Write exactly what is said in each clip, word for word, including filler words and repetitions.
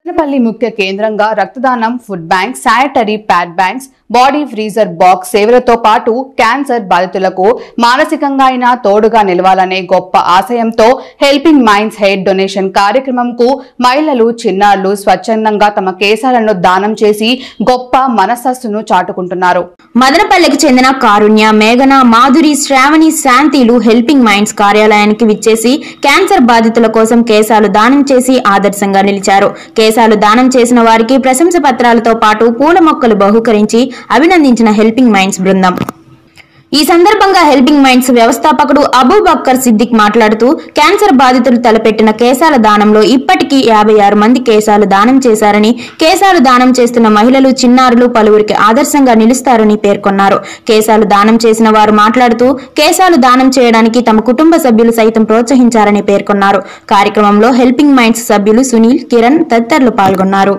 మదనపల్లి ముఖ్య కేంద్రంగా రక్తదానం, food bank, sanitary pad banks, body freezer box సేవలతో పాటు క్యాన్సర్ బాధితులకు మానసికంగా అయినా తోడుగా నిలవాలనే గొప్ప ఆశయంతో హెల్పింగ్ మైండ్స్ హెడ్ డొనేషన్ కార్యక్రమంకు మహిళలు, చిన్నారులు స్వచ్ఛందంగా తమ కేశాలను దానం చేసి గొప్ప మనస్సును చాటుకుంటున్నారు. మదనపల్లికి చెందిన కారుణ్య, మేఘన, మాధురి, శ్రావణి, శాంతిలు హెల్పింగ్ మైండ్స్ కార్యాలయానికి విచ్చేసి క్యాన్సర్ బాధితుల కోసం కేశాలు దానం చేసి ఆదర్శంగా నిలిచారు. కేశాలు దానం చేసిన వారికి ప్రశంస పత్రాలతో పాటు పూల మొక్కలు బహుకరించి అభినందించిన హెల్పింగ్ మైండ్స్ బృందం. ఈ సందర్భంగా హెల్పింగ్ మైండ్స్ వ్యవస్థాపకుడు అబూబక్కర్ సిద్దిక్ మాట్లాడుతూ, క్యాన్సర్ బాధితులు తలపెట్టిన కేశాల దానంలో ఇప్పటికీ యాభై ఆరు మంది కేశాలు దానం చేశారని, కేశాలు దానం చేస్తున్న మహిళలు, చిన్నారులు పలువురికి ఆదర్శంగా నిలుస్తారని పేర్కొన్నారు. కేశాలు దానం చేసిన వారు మాట్లాడుతూ, కేశాలు దానం చేయడానికి తమ కుటుంబ సభ్యులు సైతం ప్రోత్సహించారని పేర్కొన్నారు. కార్యక్రమంలో హెల్పింగ్ మైండ్స్ సభ్యులు సునీల్, కిరణ్ తదితరులు పాల్గొన్నారు.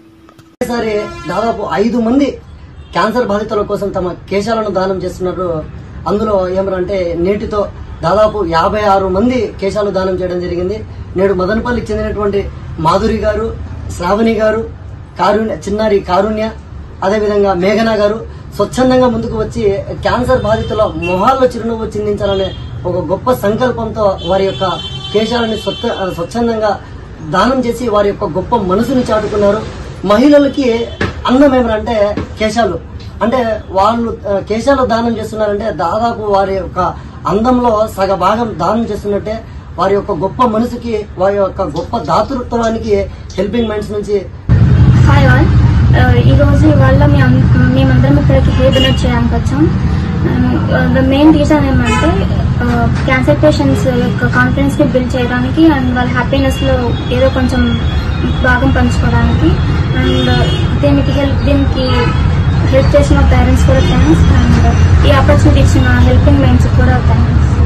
దాదాపు ఐదు మంది క్యాన్సర్ బాధితుల కోసం తమ కేశాలను దానం చేస్తున్నారు. అందులో ఏమంటే నేటితో దాదాపు యాభై ఆరు మంది కేశాలు దానం చేయడం జరిగింది. నేడు మదనపల్లికి చెందినటువంటి మాధురి గారు, శ్రావణి గారు, కారుణ్య చిన్నారి కారుణ్య, అదేవిధంగా మేఘన గారు స్వచ్ఛందంగా ముందుకు వచ్చి క్యాన్సర్ బాధితుల మొహాల్లో చిరునవ్వు చిందించాలనే ఒక గొప్ప సంకల్పంతో వారి యొక్క కేశాలని స్వచ్ఛందంగా దానం చేసి వారి యొక్క గొప్ప మనసుని చాటుకున్నారు. మహిళలకి అందం ఏమంటే కేశాలు, అంటే వాళ్ళు కేశాలు దానం చేస్తున్నారంటే దాదాపు వారి యొక్క అందంలో సగ భాగం దానం చేస్తున్నట్టే. వారి యొక్క గొప్ప మనసుకి, వారి యొక్క గొప్ప దాతృత్వానికి హెల్పింగ్ మైండ్స్ నుంచి హాయ్ ఆల్. ఈ రోజు ఇవాళ మేమందరం ఇక్కడికి హెయిర్ డొనేట్ చేయడానికి వచ్చాం. ద మెయిన్ రీజన్ ఏమంటే క్యాన్సర్ పేషెంట్స్ యొక్క కాన్ఫిడెన్స్ ని బిల్డ్ చేయడానికి అండ్ వాళ్ళ హ్యాపీనెస్ లో ఏదో కొంచెం భాగం పంచుకోవడానికి. అండ్ దీనికి హెల్ప్ దీనికి హెల్ప్ చేసిన పేరెంట్స్ కూడా థ్యాంక్స్. అండ్ ఈ ఆపర్చునిటీ ఇచ్చిన హెల్పింగ్ మైండ్స్ కూడా థ్యాంక్స్.